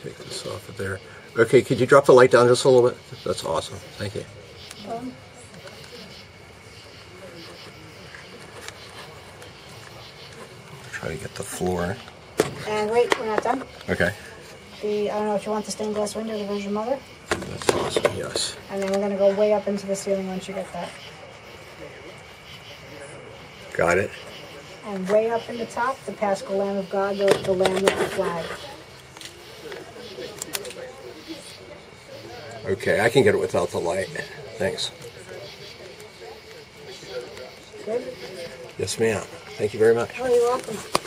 Take this off of there. Okay, could you drop the light down just a little bit? That's awesome. Thank you. Try to get the floor. And wait, we're not done. Okay. I don't know if you want the stained glass window, the Virgin Mother. That's awesome, yes. And then we're going to go way up into the ceiling once you get that. Got it. And way up in the top, the Paschal Lamb of God, the Lamb with the flag. Okay, I can get it without the light. Thanks. Good? Yes, ma'am. Thank you very much. Oh, you're welcome.